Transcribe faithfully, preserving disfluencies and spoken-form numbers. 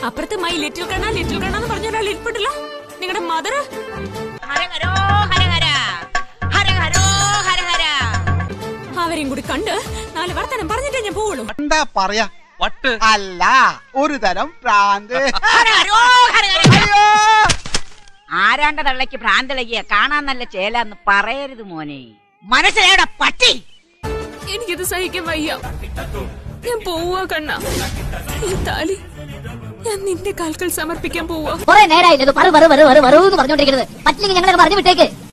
അപ്പുറത്ത് my little Kanna little Kanna എന്ന് പറഞ്ഞ ഒരാൾ ഇരിപ്പുണ്ടല്ലോ, നിങ്ങളുടെ മദർ. അവരെയും കൂടി കണ്ട് നാല് വർത്തനം പറഞ്ഞിട്ടേ ഞാൻ പോവുള്ളൂ. എന്താ പറയാ? അല്ല, ഒരു തരം ഭ്രാന്ത്. ആരാണ്ട തള്ളക്ക് ഭ്രാന്തളകിയ കാണാൻ നല്ല ചേലാന്ന് പറയരുത് മോനെ. മനസ്സിലായുടെ പട്ടി. എനിക്കിത് സഹിക്കാൻ വയ്യ. ഞാൻ പോവാ കണ്ണ. ഈ താലി ഞാൻ നിന്റെ കാൽക്കൽ സമർപ്പിക്കാൻ പോവാ. കുറെ നേരമായില്ലേ പറഞ്ഞോണ്ടിരിക്കുന്നത്. പറ്റില്ലെങ്കിൽ ഞങ്ങളെ പറഞ്ഞു വിട്ടേക്ക്.